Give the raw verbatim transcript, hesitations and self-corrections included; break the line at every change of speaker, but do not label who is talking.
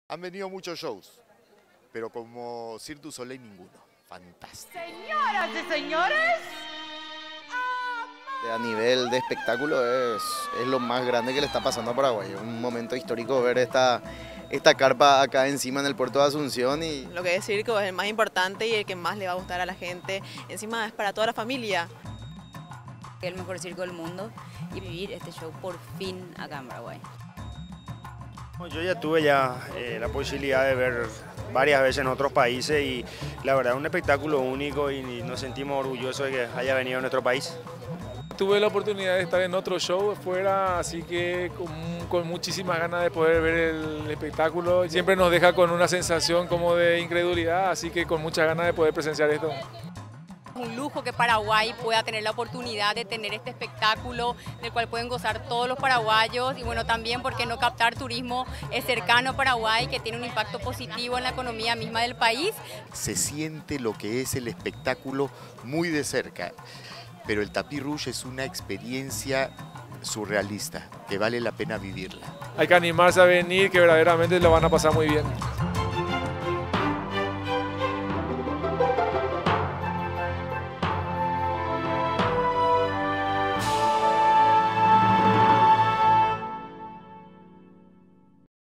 Han venido muchos shows, pero como Cirque du Soleil ninguno. Fantástico.
Señoras y señores,
A nivel de espectáculo es, es lo más grande que le está pasando a Paraguay. Es un momento histórico ver esta, esta carpa acá encima en el puerto de Asunción. Y
lo que es circo es el más importante y el que más le va a gustar a la gente. Encima es para toda la familia.
El mejor circo del mundo y vivir este show por fin acá en Paraguay.
Yo ya tuve ya eh, la posibilidad de ver varias veces en otros países y la verdad es un espectáculo único y nos sentimos orgullosos de que haya venido a nuestro país.
Tuve la oportunidad de estar en otro show fuera, así que con, con muchísimas ganas de poder ver el espectáculo. Siempre nos deja con una sensación como de incredulidad, así que con muchas ganas de poder presenciar esto.
Un lujo que Paraguay pueda tener la oportunidad de tener este espectáculo del cual pueden gozar todos los paraguayos y bueno, también porque no captar turismo cercano a Paraguay que tiene un impacto positivo en la economía misma del país.
Se siente lo que es el espectáculo muy de cerca, pero el Tapis Rouge es una experiencia surrealista que vale la pena vivirla.
Hay que animarse a venir, que verdaderamente lo van a pasar muy bien.